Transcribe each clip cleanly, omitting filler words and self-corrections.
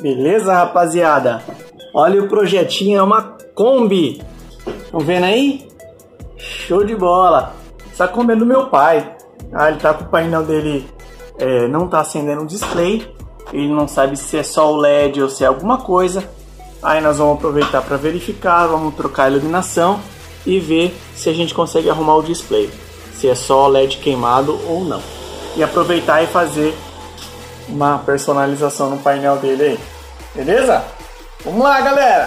Beleza, rapaziada? Olha o projetinho, é uma Kombi. Estão vendo aí? Show de bola. Essa Kombi é do meu pai. Ele tá com o painel dele, não tá acendendo o display. Ele não sabe se é só o LED ou se é alguma coisa. Aí nós vamos aproveitar para verificar, vamos trocar a iluminação e ver se a gente consegue arrumar o display. Se é só LED queimado ou não. E aproveitar e fazer uma personalização no painel dele aí. Beleza? Vamos lá, galera!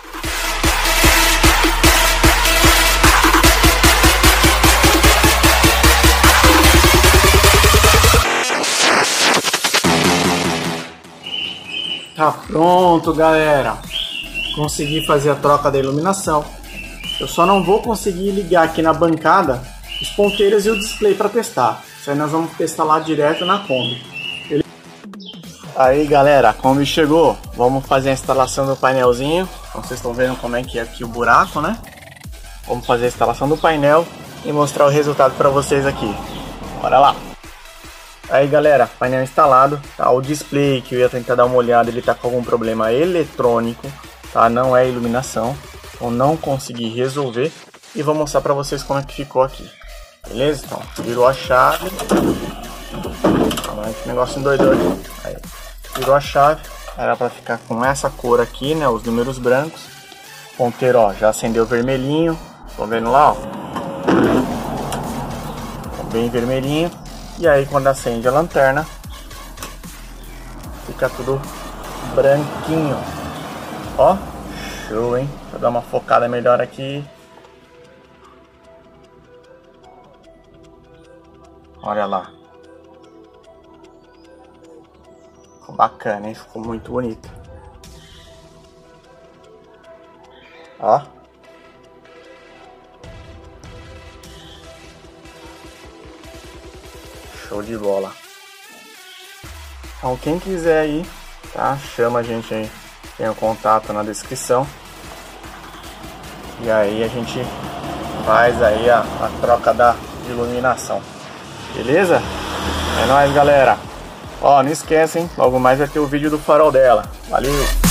Tá pronto, galera. Consegui fazer a troca da iluminação. Eu só não vou conseguir ligar aqui na bancada os ponteiros e o display para testar. Isso aí nós vamos testar lá direto na Kombi. Aí, galera, a Kombi chegou. Vamos fazer a instalação do painelzinho. Então, vocês estão vendo como é que é aqui o buraco, né? Vamos fazer a instalação do painel e mostrar o resultado para vocês aqui. Bora lá! Aí, galera, painel instalado, tá? O display que eu ia tentar dar uma olhada, ele tá com algum problema eletrônico, tá? Não é iluminação, então não consegui resolver e vou mostrar pra vocês como é que ficou aqui, beleza? Então, virou a chave, que negócio endoidou aqui. Aí, virou a chave, era pra ficar com essa cor aqui, né? Os números brancos, ponteiro, ó, já acendeu vermelhinho, estão vendo lá, ó? Bem vermelhinho. E aí quando acende a lanterna, fica tudo branquinho. Ó, show, hein? Deixa eu dar uma focada melhor aqui. Olha lá. Ficou bacana, hein? Ficou muito bonito. Ó. Show de bola. Então quem quiser aí, tá? Chama a gente aí. Tem o contato na descrição. E aí a gente faz aí a troca da iluminação. Beleza? É nóis, galera. Ó, não esquecem, logo mais vai ter o vídeo do farol dela. Valeu!